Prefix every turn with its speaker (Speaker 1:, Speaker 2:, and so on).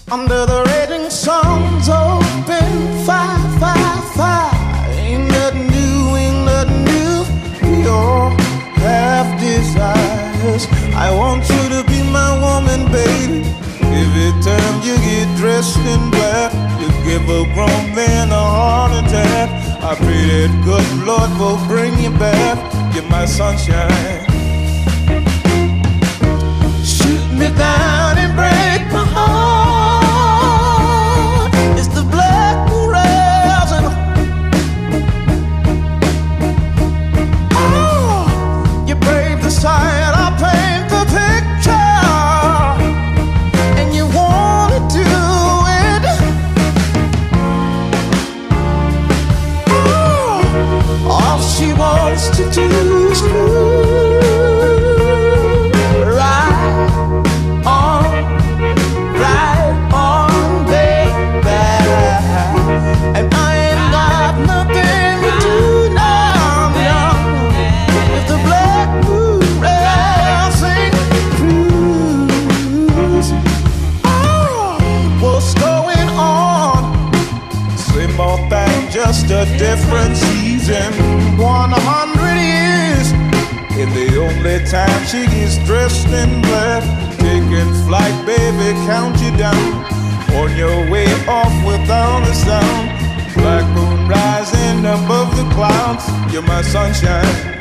Speaker 1: Under the raging sun's open fire, fire, fire. Ain't nothing new, ain't nothing new. We all have desires. I want you to be my woman, baby. Every time you get dressed in black, you give a grown man a heart attack. I pray that good Lord will bring you back. You're my sunshine. Shoot me down and break my heart. It's the black moon rising. Oh, you brave the sight, I paint the picture, and you wanna do it. Oh, all she wants to do is move. Just a different season, 100 years. And the only time she gets dressed in black, taking flight, baby, count you down. On your way off without a sound, black moon rising above the clouds. You're my sunshine.